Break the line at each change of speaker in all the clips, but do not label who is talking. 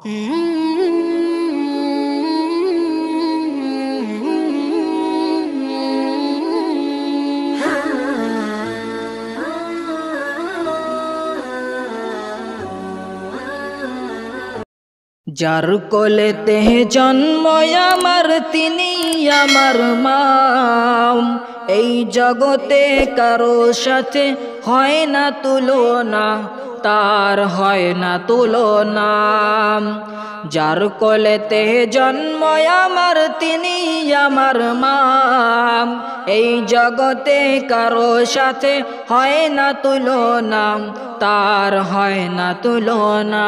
যার কোলেতে জন্ম আমার তিনি আমার মা। এই জগতে কারো সাথে হয় না তুলনা, তার হয় না তুলনা। যার কোলেতে জন্ম আমার তিনি আমার মা। এই জগতে কারো সাথে হয় না তুলনা, তার হয় না তুলনা।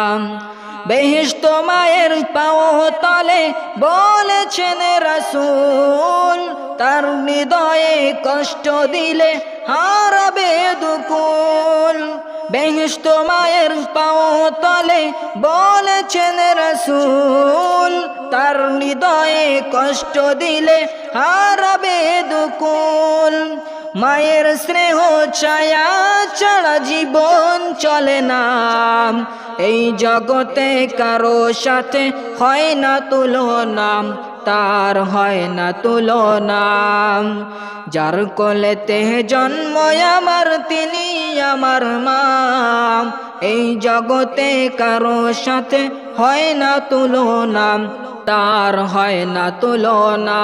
বেহেশত মায়ের পাও তলে বলেছেন রাসূল, তার হৃদয়ে কষ্ট দিলে হারাবে দুকুল। বেহেশত মায়ের পাও তলে বলেছেন রাসূল, তার হৃদয়ে কষ্ট দিলে হারাবে দুকুল। মায়ের স্নেহ ছায়া ছাড়া জীবন চলে না, এই জগতে কারো সাথে হয় না তুলনা, তার হয় না তুলনা। যার কোলেতে জন্ম আমার তিনি আমার মা। এই জগতে কারো সাথে হয় না তুলনা, তার হয় না তুলনা।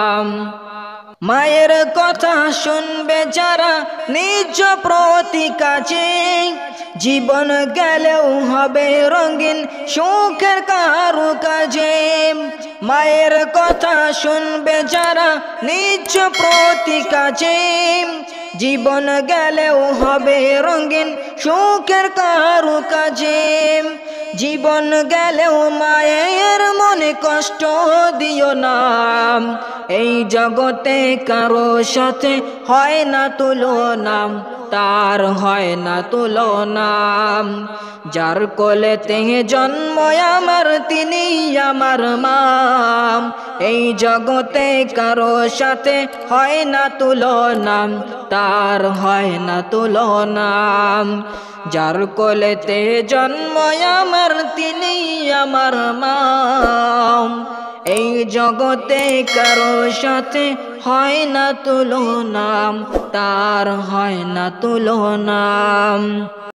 মায়ের কথা শুনবে যারা নিজ প্রতি কাজে, জীবন গেলেও হবে রঙিন সুখের কারুকাজে। মায়ের কথা শুনবে যারা নিজ প্রতি কাজে, জীবন গেলেও হবে রঙিন সুখের কারুকাজে। জীবন গেলেও মায়ের মনে কষ্ট দিও না, এই জগতে কারো সাথে হয় না তুলনা, তার হয় না তুলনা। যার কোলেতে জন্ম আমার তিনি আমার মা। এই জগতে কারো সাথে হয় না তুলনা, তার হয় না তুলনা। যার কোলেতে জন্ম আমার তিনি আমার মা। এই জগতে কারো সাথে হয় না তুলনা, তার হয় না তুলনা।